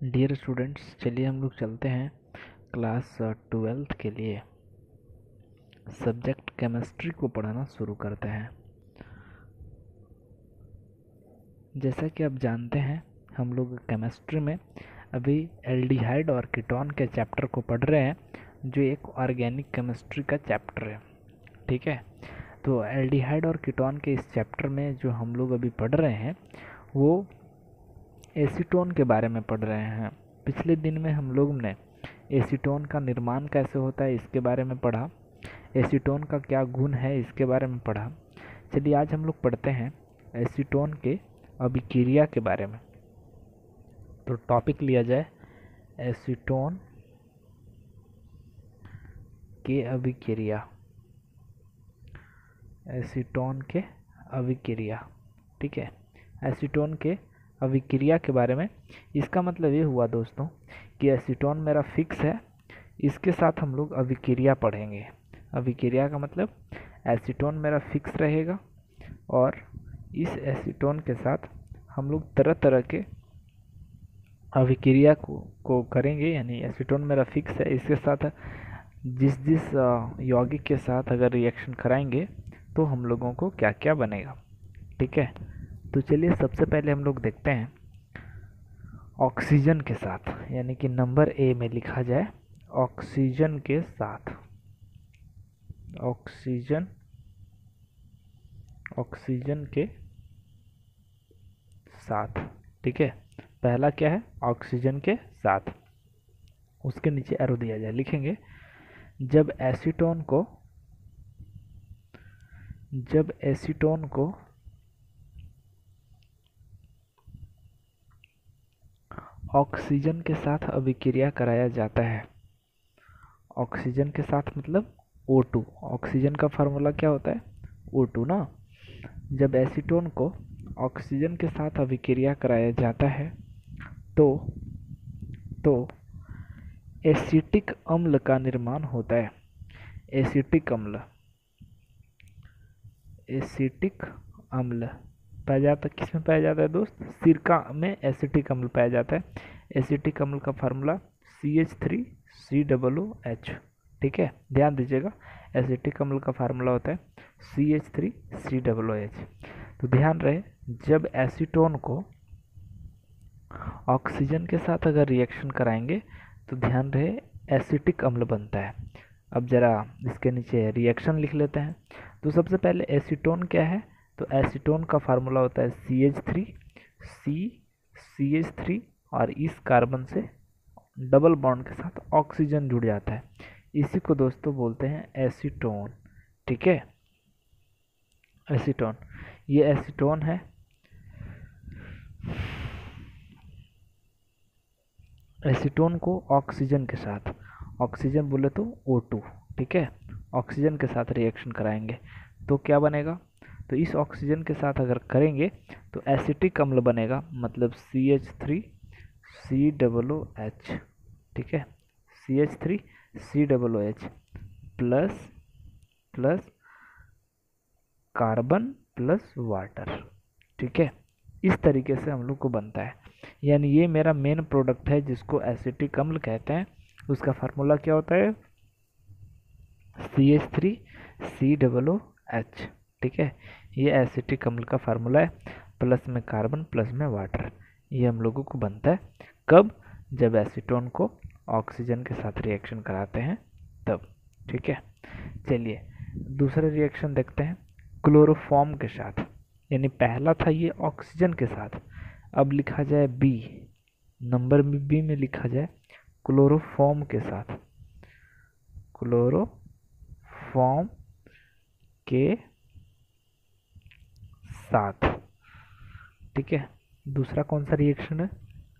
Dear students, चलिए हम लोग चलते हैं क्लास 12th के लिए सब्जेक्ट केमिस्ट्री को पढ़ाना शुरू करते हैं। जैसा कि आप जानते हैं, हम लोग केमिस्ट्री में अभी एल्डिहाइड और कीटोन के चैप्टर को पढ़ रहे हैं, जो एक ऑर्गेनिक केमिस्ट्री का चैप्टर है। ठीक है, तो एल्डिहाइड और कीटोन के इस चैप्टर में जो हम लोग अभी पढ़ रहे हैं वो एसीटोन के बारे में पढ़ रहे हैं। पिछले दिन में हम लोग ने एसीटोन का निर्माण कैसे होता है इसके बारे में पढ़ा, एसीटोन का क्या गुण है इसके बारे में पढ़ा। चलिए आज हम लोग पढ़ते हैं एसीटोन के अभिक्रिया के बारे में। तो टॉपिक लिया जाए एसीटोन के अभिक्रिया, एसीटोन के अभिक्रिया। ठीक है, एसीटोन के अभिक्रिया के बारे में इसका मतलब ये हुआ दोस्तों कि एसीटोन मेरा फिक्स है, इसके साथ हम लोग अभिक्रिया पढ़ेंगे। अभिक्रिया का मतलब एसीटोन मेरा फिक्स रहेगा और इस एसीटोन के साथ हम लोग तरह तरह के अभिक्रिया को करेंगे। यानी एसीटोन मेरा फिक्स है, इसके साथ जिस यौगिक के साथ अगर रिएक्शन कराएंगे तो हम लोगों को क्या क्या बनेगा। ठीक है, तो चलिए सबसे पहले हम लोग देखते हैं ऑक्सीजन के साथ, यानी कि नंबर ए में लिखा जाए ऑक्सीजन के साथ। ऑक्सीजन के साथ। ठीक है, पहला क्या है, ऑक्सीजन के साथ। उसके नीचे एरो दिया जाए, लिखेंगे जब एसीटोन को ऑक्सीजन के साथ अभिक्रिया कराया जाता है। ऑक्सीजन के साथ मतलब O2। ऑक्सीजन का फार्मूला क्या होता है, O2 ना। जब एसीटोन को ऑक्सीजन के साथ अभिक्रिया कराया जाता है तो एसिटिक अम्ल का निर्माण होता है। एसिटिक अम्ल पाया जाता है, किस में पाया जाता है दोस्त, सिरका में एसिटिक अम्ल पाया जाता है। एसिटिक अम्ल का फार्मूला CH3COOH। ठीक है, ध्यान दीजिएगा, एसिटिक अम्ल का फार्मूला होता है CH3COOH। तो ध्यान रहे, जब एसीटोन को ऑक्सीजन के साथ अगर रिएक्शन कराएंगे तो ध्यान रहे एसिटिक अम्ल बनता है। अब जरा इसके नीचे रिएक्शन लिख लेते हैं। तो सबसे पहले एसीटोन क्या है, तो एसीटोन का फार्मूला होता है CH3 और इस कार्बन से डबल बॉन्ड के साथ ऑक्सीजन जुड़ जाता है, इसी को दोस्तों बोलते हैं एसीटोन। ठीक है, एसीटोन, ये एसीटोन है। एसीटोन को ऑक्सीजन के साथ, ऑक्सीजन बोले तो O2, ठीक है, ऑक्सीजन के साथ रिएक्शन कराएंगे तो क्या बनेगा, तो इस ऑक्सीजन के साथ अगर करेंगे तो एसिटिक अम्ल बनेगा, मतलब CH3COOH। ठीक है, CH3COOH plus carbon plus water. ठीक है, इस तरीके से हम लोग को बनता है। यानी ये मेरा मेन प्रोडक्ट है जिसको एसिटिक अम्ल कहते हैं। उसका फार्मूला क्या होता है, CH3COOH। ठीक है, ये एसिटिक अम्ल का फार्मूला है, प्लस में कार्बन प्लस में वाटर, ये हम लोगों को बनता है। कब, जब एसीटोन को ऑक्सीजन के साथ रिएक्शन कराते हैं तब। ठीक है, चलिए दूसरा रिएक्शन देखते हैं क्लोरोफॉर्म के साथ। यानी पहला था ये ऑक्सीजन के साथ, अब लिखा जाए बी, नंबर बी में लिखा जाए क्लोरोफॉर्म के साथ। क्लोरोफॉर्म के साथ। ठीक है, दूसरा कौन सा रिएक्शन है,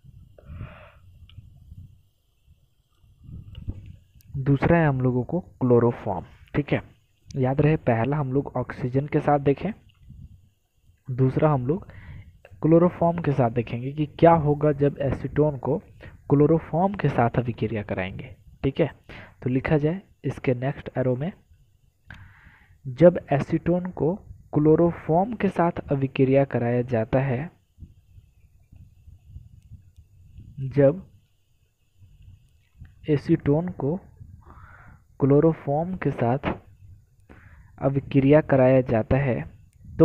दूसरा है हम लोगों को क्लोरोफॉर्म। ठीक है, याद रहे पहला हम लोग ऑक्सीजन के साथ देखें, दूसरा हम लोग क्लोरोफॉर्म के साथ देखेंगे कि क्या होगा जब एसीटोन को क्लोरोफॉर्म के साथ अभिक्रिया कराएंगे। ठीक है, तो लिखा जाए इसके नेक्स्ट एरो में, जब एसीटोन को क्लोरोफॉर्म के साथ अभिक्रिया कराया जाता है, जब एसीटोन को क्लोरोफॉर्म के साथ अभिक्रिया कराया जाता है तो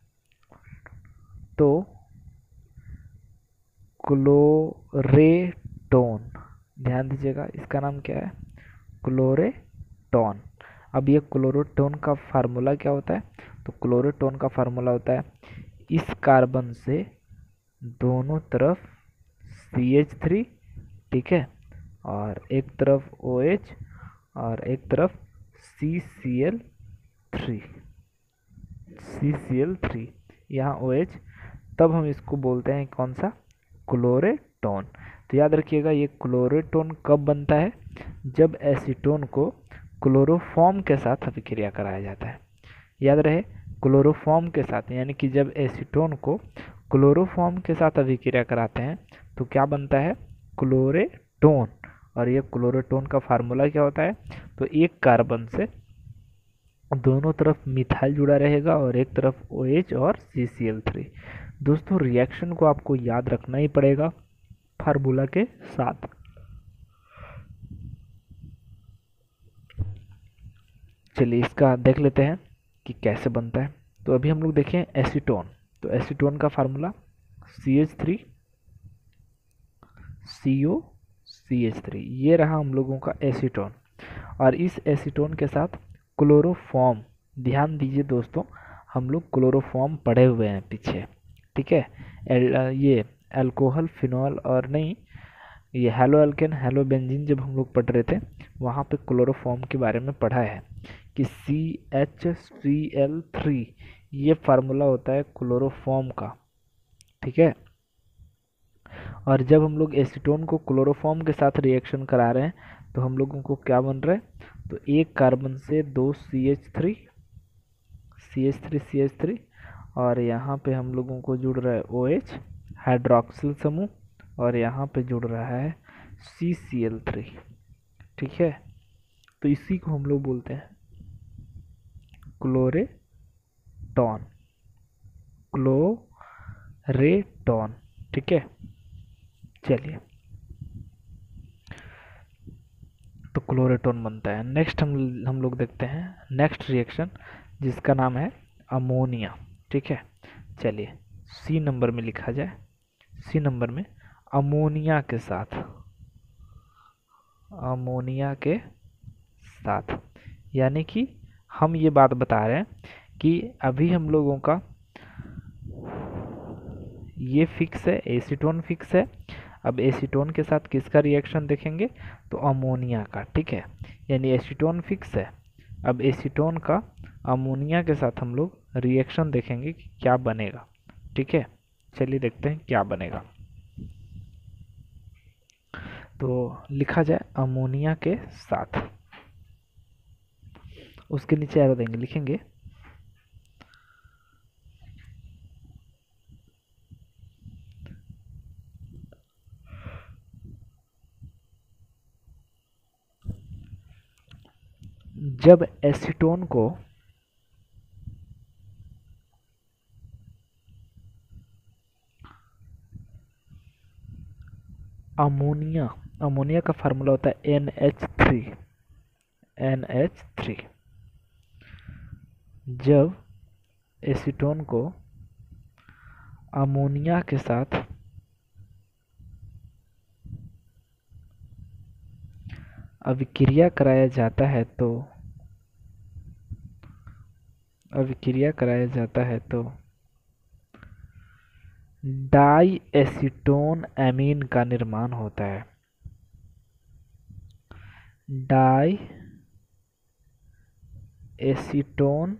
क्लोरेटोन, ध्यान दीजिएगा इसका नाम क्या है, क्लोरेटोन। अब ये क्लोरोटोन का फार्मूला क्या होता है, तो क्लोरोटोन का फार्मूला होता है इस कार्बन से दोनों तरफ CH3, ठीक है, और एक तरफ OH और एक तरफ CCl3, यहाँ OH, तब हम इसको बोलते हैं कौन सा, क्लोरेटोन। तो याद रखिएगा ये क्लोरेटोन कब बनता है, जब एसीटोन को क्लोरोफॉर्म के साथ अभिक्रिया कराया जाता है। याद रहे, क्लोरोफॉर्म के साथ, यानी कि जब एसीटोन को क्लोरोफॉर्म के साथ अभिक्रिया कराते हैं तो क्या बनता है, क्लोरेटोन। और ये क्लोरेटोन का फार्मूला क्या होता है, तो एक कार्बन से दोनों तरफ मिथाइल जुड़ा रहेगा और एक तरफ OH और CCl3। दोस्तों रिएक्शन को आपको याद रखना ही पड़ेगा फार्मूला के साथ। चलिए इसका देख लेते हैं कि कैसे बनता है। तो अभी हम लोग देखें एसीटोन, तो एसीटोन का फार्मूला CH3 CO CH3, ये रहा हम लोगों का एसीटोन। और इस एसीटोन के साथ क्लोरोफॉर्म, ध्यान दीजिए दोस्तों, हम लोग क्लोरोफॉर्म पढ़े हुए हैं पीछे, ठीक है। ये अल्कोहल, फिनॉल और नहीं, ये हेलो एल्केन, हेलो बेंजीन जब हम लोग पढ़ रहे थे वहाँ पे क्लोरोफॉर्म के बारे में पढ़ा है कि CHCl3 ये फार्मूला होता है क्लोरोफॉर्म का, ठीक है। और जब हम लोग एसीटोन को क्लोरोफॉर्म के साथ रिएक्शन करा रहे हैं तो हम लोगों को क्या बन रहा है, तो एक कार्बन से दो CH3 और यहाँ पे हम लोगों को जुड़ रहा है OH हाइड्रोक्सिल समूह, और यहाँ पे जुड़ रहा है CCl3, ठीक है। तो इसी को हम लोग बोलते हैं क्लोरेटोन, ठीक है। चलिए तो क्लोरेटोन बनता है। नेक्स्ट हम लोग देखते हैं नेक्स्ट रिएक्शन जिसका नाम है अमोनिया, ठीक है। चलिए C नंबर में लिखा जाए, C नंबर में अमोनिया के साथ, यानी कि हम ये बात बता रहे हैं कि अभी हम लोगों का ये फिक्स है, एसीटोन फिक्स है। अब एसीटोन के साथ किसका रिएक्शन देखेंगे, तो अमोनिया का, ठीक है। यानी एसीटोन फिक्स है, अब एसीटोन का अमोनिया के साथ हम लोग रिएक्शन देखेंगे कि क्या बनेगा, ठीक है। चलिए देखते हैं क्या बनेगा। तो लिखा जाए अमोनिया के साथ, उसके नीचे एरो देंगे, लिखेंगे जब एसीटोन को अमोनिया का फार्मूला होता है NH3। जब एसीटोन को अमोनिया के साथ अभिक्रिया कराया जाता है तो डाई एसीटोन एमीन का निर्माण होता है। डाई एसीटोन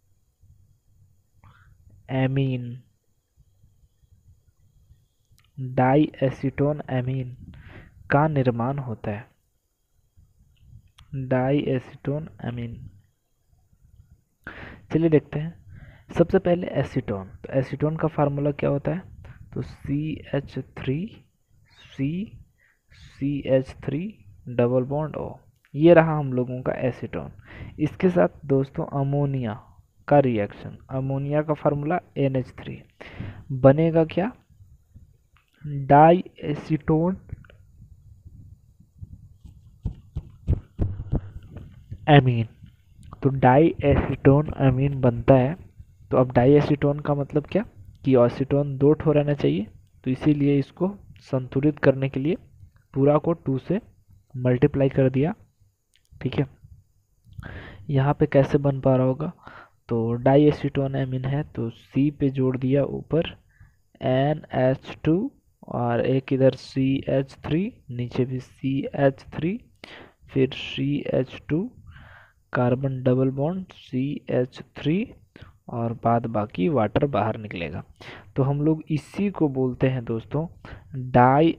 एमीन का निर्माण होता है। डाई एसीटोन एमीन, चलिए देखते हैं। सबसे पहले एसीटोन, तो एसीटोन का फार्मूला क्या होता है, तो CH3 डबल बॉन्ड O, ये रहा हम लोगों का एसीटोन। इसके साथ दोस्तों अमोनिया का रिएक्शन, अमोनिया का फार्मूला NH3, बनेगा क्या, डाई एसीटोन एमीन। तो डाई एसीटोन अमीन बनता है। तो अब डाई एसीटोन का मतलब क्या कि एसीटोन 2 ठो रहना चाहिए, तो इसीलिए इसको संतुलित करने के लिए पूरा को 2 से मल्टीप्लाई कर दिया। ठीक है, यहाँ पे कैसे बन पा रहा होगा, तो डाई एसीटोन एमीन है तो सी पे जोड़ दिया ऊपर NH2 और एक इधर CH3, नीचे भी CH3, फिर CH2, carbon double bond CH3 और बाद बाकी वाटर बाहर निकलेगा। तो हम लोग इसी को बोलते हैं दोस्तों डाई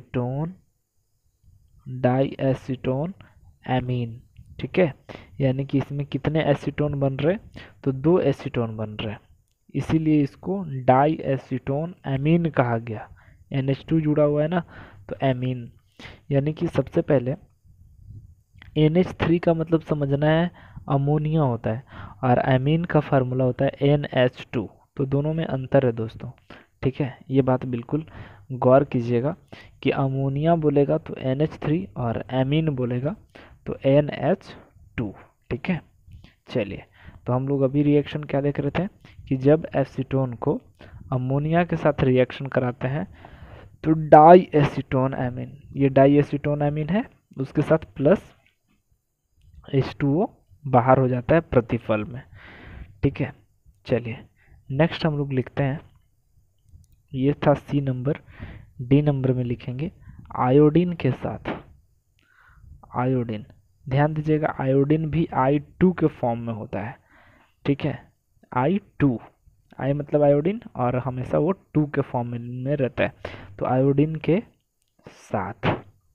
एसीटोन एमीन। ठीक है, यानी कि इसमें कितने एसीटोन बन रहे, तो 2 एसीटोन बन रहे, इसीलिए इसको डाई एसीटोन एमीन कहा गया। NH2 जुड़ा हुआ है ना, तो एमीन। यानी कि सबसे पहले NH3 का मतलब समझना है अमोनिया होता है, और एमीन का फार्मूला होता है NH2। तो दोनों में अंतर है दोस्तों। ठीक है, ये बात बिल्कुल गौर कीजिएगा कि अमोनिया बोलेगा तो NH3 और एमीन बोलेगा तो NH2। ठीक है, चलिए, तो हम लोग अभी रिएक्शन क्या देख रहे थे कि जब एसीटोन को अमोनिया के साथ रिएक्शन कराते हैं तो डाई एसीटोन एमीन, ये डाई एसीटोन एमीन है, उसके साथ प्लस H2O बाहर हो जाता है प्रतिफल में। ठीक है, चलिए नेक्स्ट हम लोग लिखते हैं, ये था C नंबर। D नंबर में लिखेंगे आयोडीन के साथ, आयोडीन, ध्यान दीजिएगा आयोडीन भी I2 के फॉर्म में होता है। ठीक है, I2, I मतलब आयोडीन और हमेशा वो 2 के फॉर्म में रहता है। तो आयोडीन के साथ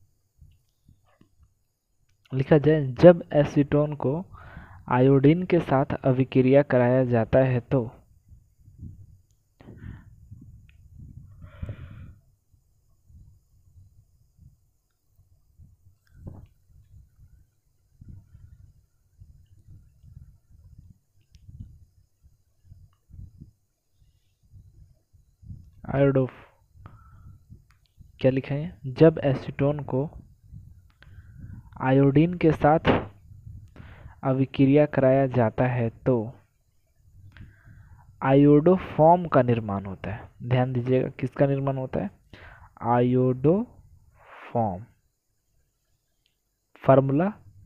लिखा जाए जब एसीटोन को आयोडीन के साथ अभिक्रिया कराया जाता है तो आयोडो, क्या लिखा है, जब एसीटोन को आयोडीन के साथ अभिक्रिया कराया जाता है तो आयोडोफॉर्म का निर्माण होता है। ध्यान दीजिएगा किसका निर्माण होता है, आयोडोफॉर्म, फार्मूला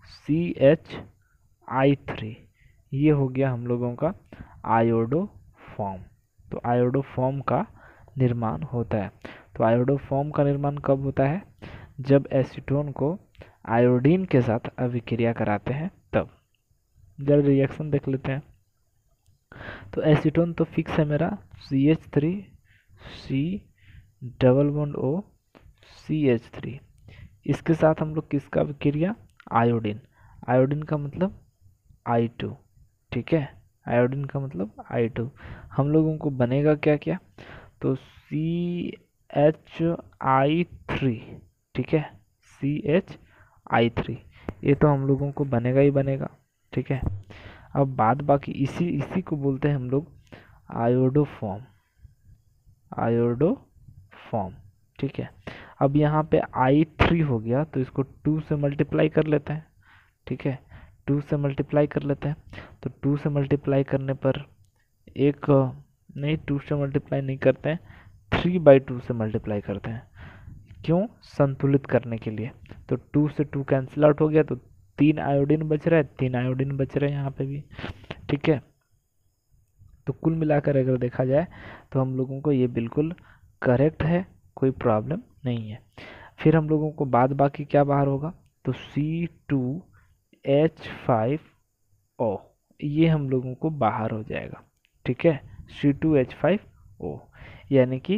CH3, ये हो गया हम लोगों का आयोडोफॉर्म। तो आयोडोफॉर्म का निर्माण होता है। तो आयोडोफॉर्म का निर्माण कब होता है, जब एसीटोन को आयोडीन के साथ अभिक्रिया कराते हैं तब। जरा रिएक्शन देख लेते हैं। तो एसीटोन तो फिक्स है मेरा, CH3 C double bond O CH3, इसके साथ हम लोग किसका अभिक्रिया, आयोडीन, आयोडीन का मतलब I2। ठीक है, आयोडीन का मतलब I2। हम लोगों को बनेगा क्या क्या, तो CHI3। ठीक है, CHI3, ये तो हम लोगों को बनेगा ही बनेगा। ठीक है, अब बाद बाकी इसी को बोलते हैं हम लोग आयोडोफॉर्म, आयोडोफॉर्म। ठीक है, अब यहाँ पे I3 हो गया तो इसको 2 से मल्टीप्लाई कर लेते हैं। ठीक है, 2 से मल्टीप्लाई कर लेते हैं, तो 2 से मल्टीप्लाई करने पर एक नहीं, 2 से मल्टीप्लाई नहीं करते हैं, 3/2 से मल्टीप्लाई करते हैं। क्यों, संतुलित करने के लिए। तो 2 से 2 कैंसिल आउट हो गया, तो 3 आयोडीन बच रहा है, 3 आयोडीन बच रहे हैं यहाँ पे भी। ठीक है, तो कुल मिलाकर अगर देखा जाए तो हम लोगों को ये बिल्कुल करेक्ट है, कोई प्रॉब्लम नहीं है। फिर हम लोगों को बाद बाकी क्या बाहर होगा, तो C2H5O, ये हम लोगों को बाहर हो जाएगा। ठीक है, C2H5O यानी कि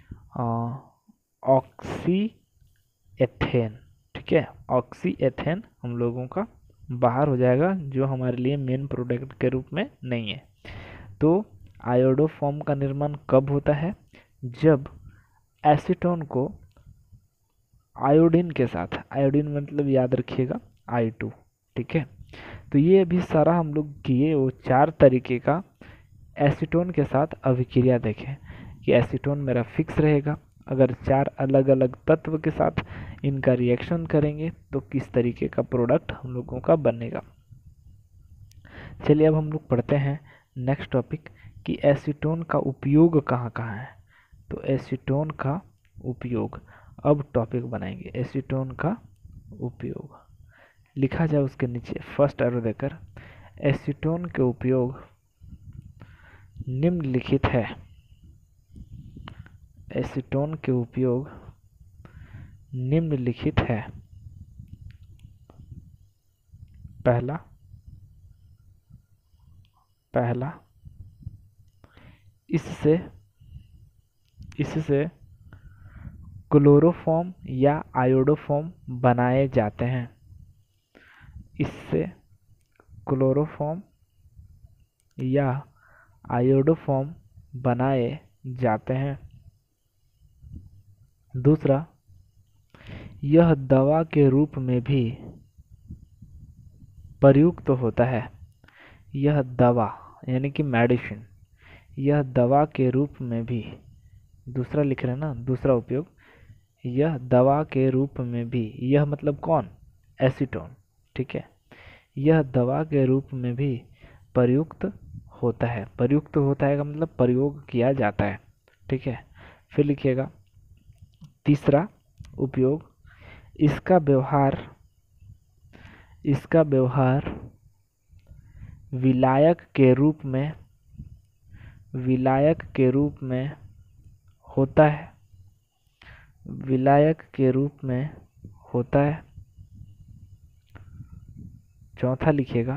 ऑक्सी एथेन। ठीक है, ऑक्सी एथेन हम लोगों का बाहर हो जाएगा, जो हमारे लिए मेन प्रोडक्ट के रूप में नहीं है। तो आयोडोफॉर्म का निर्माण कब होता है, जब एसीटोन को आयोडीन के साथ, आयोडीन मतलब याद रखिएगा I2। ठीक है, तो ये अभी सारा हम लोग किए वो 4 तरीके का एसीटोन के साथ अभिक्रिया देखें कि एसीटोन मेरा फिक्स रहेगा, अगर 4 अलग अलग तत्व के साथ इनका रिएक्शन करेंगे तो किस तरीके का प्रोडक्ट हम लोगों का बनेगा। चलिए अब हम लोग पढ़ते हैं नेक्स्ट टॉपिक कि एसीटोन का उपयोग कहाँ कहाँ है। तो एसीटोन का उपयोग, अब टॉपिक बनाएंगे एसीटोन का उपयोग। लिखा जाए उसके नीचे फर्स्ट एरो देकर, एसीटोन के उपयोग निम्नलिखित है। एसीटोन के उपयोग निम्नलिखित है। पहला इससे क्लोरोफॉर्म या आयोडोफॉर्म बनाए जाते हैं। इससे क्लोरोफॉर्म या आयोडोफॉर्म बनाए जाते हैं। दूसरा, यह दवा के रूप में भी प्रयुक्त होता है। यह दवा यानी कि मेडिसिन, यह दवा के रूप में भी, दूसरा लिख रहे हैं ना, दूसरा उपयोग, यह दवा के रूप में भी, यह मतलब कौन, एसीटोन, ठीक है, यह दवा के रूप में भी प्रयुक्त होता है। प्रयुक्त होता है का मतलब प्रयोग किया जाता है, ठीक है। फिर लिखिएगा तीसरा उपयोग, इसका व्यवहार विलायक के रूप में होता है। विलायक के रूप में होता है। चौथा लिखिएगा,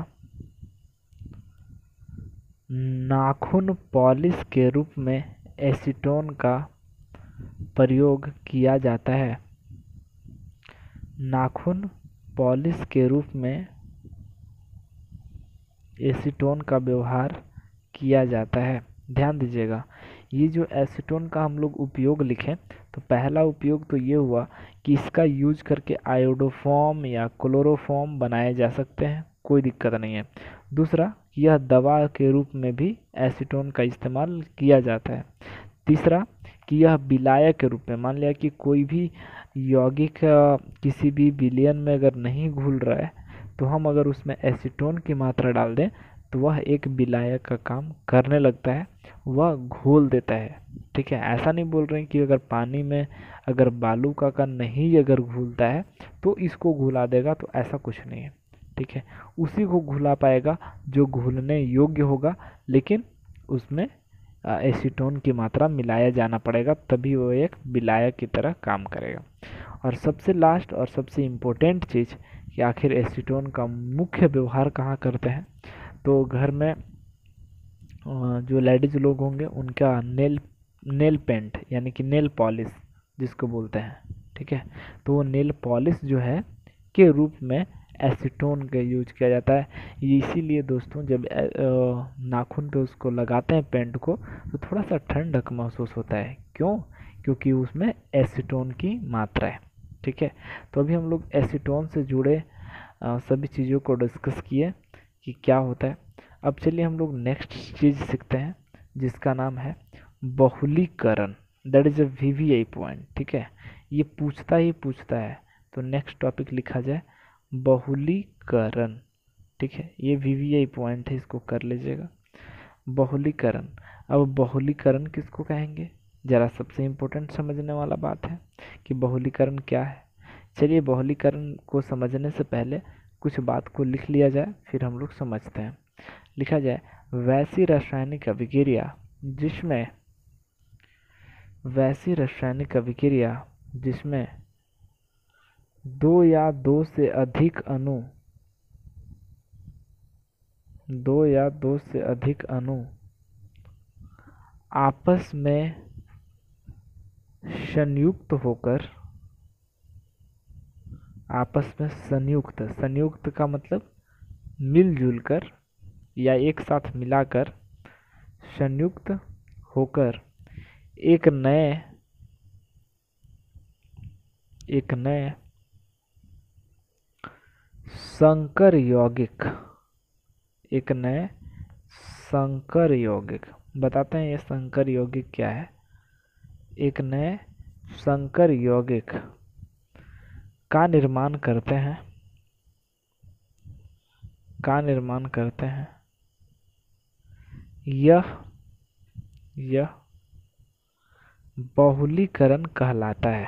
नाखून पॉलिश के रूप में एसीटोन का प्रयोग किया जाता है। नाखून पॉलिश के रूप में एसीटोन का व्यवहार किया जाता है। ध्यान दीजिएगा, ये जो एसीटोन का हम लोग उपयोग लिखें तो पहला उपयोग तो ये हुआ कि इसका यूज करके आयोडोफॉर्म या क्लोरोफॉर्म बनाए जा सकते हैं, कोई दिक्कत नहीं है। दूसरा, यह दवा के रूप में भी एसीटोन का इस्तेमाल किया जाता है। तीसरा, कि यह विलायक के रूप में, मान लिया कि कोई भी यौगिक किसी भी विलयन में अगर नहीं घुल रहा है तो हम अगर उसमें एसीटोन की मात्रा डाल दें तो वह एक विलायक का काम करने लगता है, वह घोल देता है, ठीक है। ऐसा नहीं बोल रहे हैं कि अगर पानी में अगर बालू का कण नहीं अगर घुलता है तो इसको घुला देगा, तो ऐसा कुछ नहीं है, ठीक है। उसी को घुला पाएगा जो घुलने योग्य होगा, लेकिन उसमें एसीटोन की मात्रा मिलाया जाना पड़ेगा, तभी वो एक विलायक की तरह काम करेगा। और सबसे लास्ट और सबसे इम्पोर्टेंट चीज़ कि आखिर एसीटोन का मुख्य व्यवहार कहाँ करते हैं, तो घर में जो लेडीज लोग होंगे उनका नेल पेंट यानी कि नेल पॉलिश जिसको बोलते हैं, ठीक है, तो वो नेल पॉलिश जो है के रूप में एसीटोन का यूज किया जाता है। इसीलिए दोस्तों जब नाखून पे उसको लगाते हैं पेंट को तो थोड़ा सा ठंडक महसूस होता है। क्यों? क्योंकि उसमें एसीटोन की मात्रा है, ठीक है। तो अभी हम लोग एसीटोन से जुड़े सभी चीज़ों को डिस्कस किए कि क्या होता है। अब चलिए हम लोग नेक्स्ट चीज़ सीखते हैं जिसका नाम है बहुलीकरण, that is a VVI point, ठीक है। ये पूछता है, तो नेक्स्ट टॉपिक लिखा जाए बहुलीकरण, ठीक है। ये VVI पॉइंट है, इसको कर लीजिएगा, बहुलीकरण। अब बहुलीकरण किसको कहेंगे, जरा सबसे इम्पोर्टेंट समझने वाला बात है कि बहुलीकरण क्या है। चलिए बहुलीकरण को समझने से पहले कुछ बात को लिख लिया जाए, फिर हम लोग समझते हैं। लिखा जाए, वैसी रासायनिक अभिक्रिया जिसमें दो या दो से अधिक अणु आपस में संयुक्त का मतलब मिलजुल कर या एक साथ मिलाकर, संयुक्त होकर एक नए संकर यौगिक, बताते हैं ये संकर यौगिक क्या है। एक नए संकर यौगिक का निर्माण करते हैं यह बहुलीकरण कहलाता है।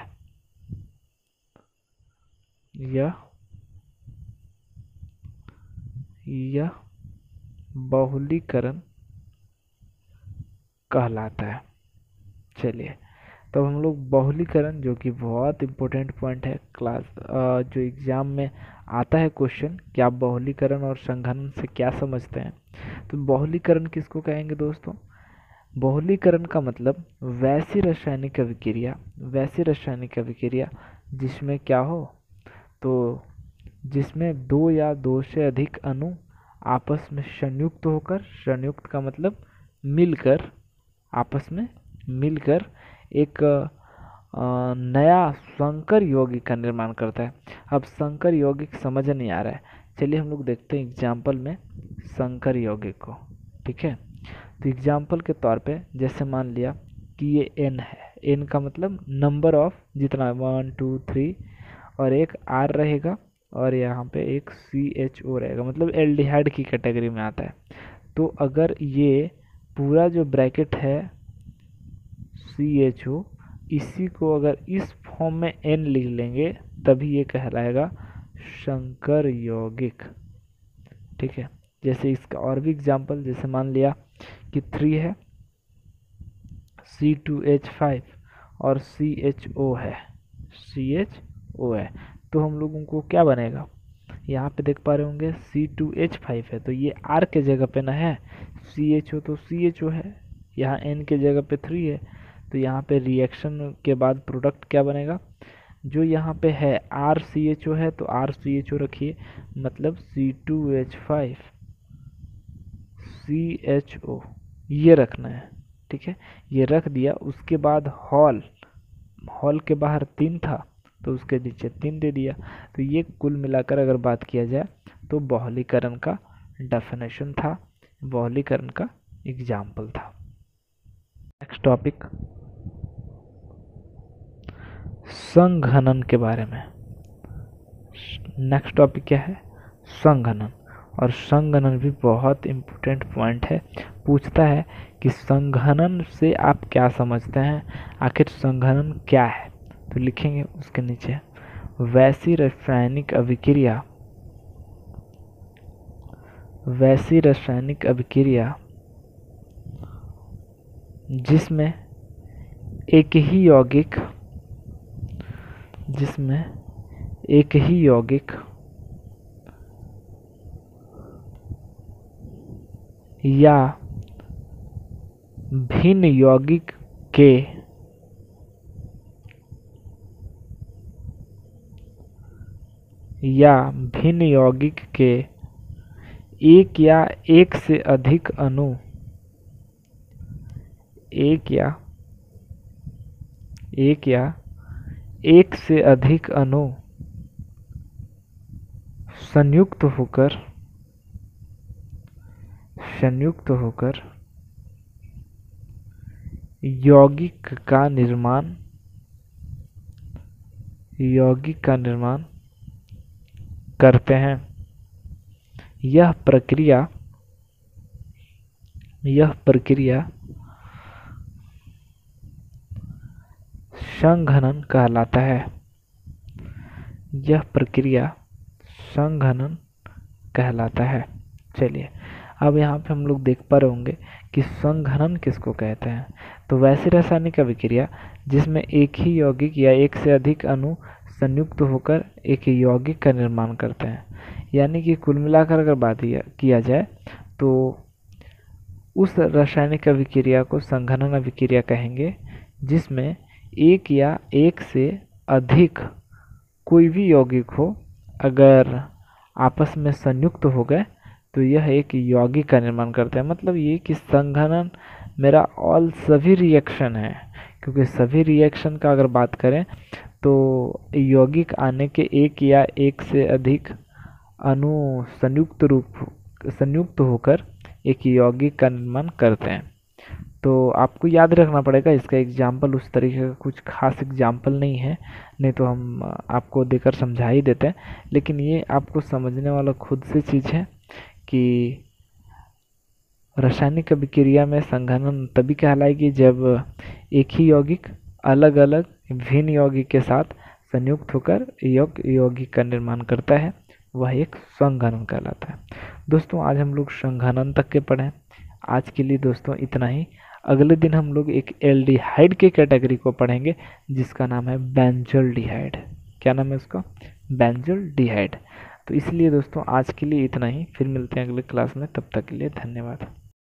यह बहुलीकरण कहलाता है। चलिए, तो हम लोग बहुलीकरण, जो कि बहुत इम्पोर्टेंट पॉइंट है क्लास, जो एग्जाम में आता है क्वेश्चन कि आप बहुलीकरण और संघनन से क्या समझते हैं। तो बहुलीकरण किसको कहेंगे दोस्तों? बहुलीकरण का मतलब वैसी रासायनिक अभिक्रिया जिसमें क्या हो, तो जिसमें दो या दो से अधिक अणु आपस में संयुक्त होकर, संयुक्त का मतलब मिलकर, आपस में मिलकर एक नया संकर यौगिक का निर्माण करता है। अब संकर यौगिक समझ नहीं आ रहा है, चलिए हम लोग देखते हैं एग्जाम्पल में संकर यौगिक को। ठीक है, तो एग्जाम्पल के तौर पे जैसे मान लिया कि ये N है, N का मतलब नंबर ऑफ, जितना 1 2 3, और एक R रहेगा और यहाँ पे एक CHO रहेगा, मतलब एल्डिहाइड की कैटेगरी में आता है। तो अगर ये पूरा जो ब्रैकेट है CHO, इसी को अगर इस फॉर्म में N लिख लेंगे तभी ये कहलाएगा संकर यौगिक। ठीक है, जैसे इसका और भी एग्जाम्पल, जैसे मान लिया कि 3 है, C2H5 और CHO है, तो हम लोगों को क्या बनेगा, यहाँ पे देख पा रहे होंगे C2H5 है तो ये R के जगह पे ना है, CHO तो CHO है, यहाँ N के जगह पे 3 है, तो यहाँ पे रिएक्शन के बाद प्रोडक्ट क्या बनेगा, जो यहाँ पे है RCHO है तो RCHO रखिए, मतलब C2H5 CHO ये रखना है। ठीक है, ये रख दिया। उसके बाद हॉल के बाहर 3 था तो उसके नीचे 3 दे दिया। तो ये कुल मिलाकर अगर बात किया जाए तो बहुलीकरण का डेफिनेशन था, बहुलीकरण का एग्जाम्पल था। नेक्स्ट टॉपिक संघनन के बारे में। नेक्स्ट टॉपिक क्या है? संघनन। और संघनन भी बहुत इम्पोर्टेंट पॉइंट है, पूछता है कि संघनन से आप क्या समझते हैं, आखिर संघनन क्या है। तो लिखेंगे उसके नीचे वैसी रासायनिक अभिक्रिया जिसमें एक ही यौगिक या भिन्न यौगिक के एक या एक से अधिक अणु संयुक्त होकर यौगिक का निर्माण करते हैं। यह प्रक्रिया संघनन कहलाता है। चलिए, अब यहाँ पे हम लोग देख पा रहे होंगे कि संघनन किसको कहते हैं। तो वैसी रासायनिक अभिक्रिया जिसमें एक ही यौगिक या एक से अधिक अणु संयुक्त होकर एक यौगिक का निर्माण करते हैं। यानी कि कुल मिलाकर अगर बात किया जाए तो उस रासायनिक अभिक्रिया को संघनन अभिक्रिया कहेंगे जिसमें एक या एक से अधिक कोई भी यौगिक हो, अगर आपस में संयुक्त हो गए तो यह एक यौगिक का निर्माण करता है। मतलब ये कि संघनन मेरा ऑल सभी रिएक्शन है, क्योंकि सभी रिएक्शन का अगर बात करें तो यौगिक आने के एक या एक से अधिक अणु संयुक्त होकर एक यौगिक का निर्माण करते हैं। तो आपको याद रखना पड़ेगा, इसका एग्जाम्पल उस तरीके का कुछ खास एग्जाम्पल नहीं है, नहीं तो हम आपको देकर समझा ही देते हैं, लेकिन ये आपको समझने वाला खुद से चीज़ है कि रासायनिक अभिक्रिया में संघनन तभी कहलाएगी जब एक ही यौगिक अलग अलग भिन्न यौगिक के साथ संयुक्त होकर यौगिक का निर्माण करता है, वह एक संघनन कहलाता है। दोस्तों आज हम लोग संघनन तक के पढ़े। आज के लिए दोस्तों इतना ही। अगले दिन हम लोग एक एल्डिहाइड के कैटेगरी को पढ़ेंगे जिसका नाम है बेंजोल्डिहाइड। क्या नाम है उसका? बेंजोल्डिहाइड। तो इसलिए दोस्तों आज के लिए इतना ही, फिर मिलते हैं अगले क्लास में, तब तक के लिए धन्यवाद।